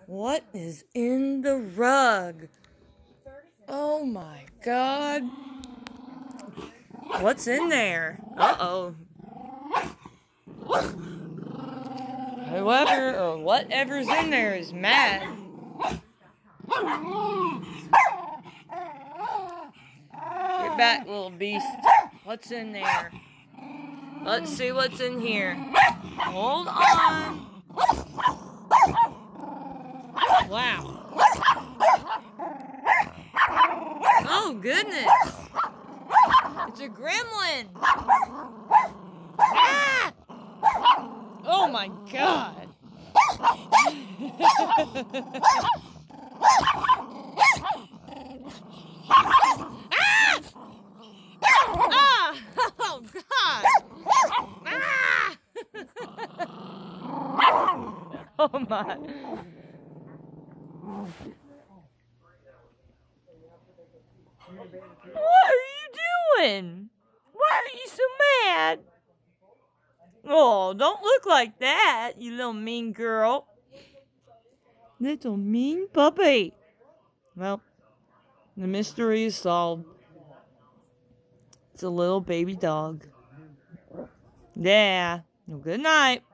What is in the rug? Oh my God. What's in there? Uh-oh. Whoever or whatever's in there is mad. Get back, little beast. What's in there? Let's see what's in here. Hold on. Wow. Oh, goodness. It's a gremlin. Ah! Oh, my God. Ah! Ah! Oh, God. Ah! Oh, my. What are you doing? Why are you so mad? Oh, don't look like that, you little mean girl. Little mean puppy. Well, the mystery is solved. It's a little baby dog. Yeah. Well, good night.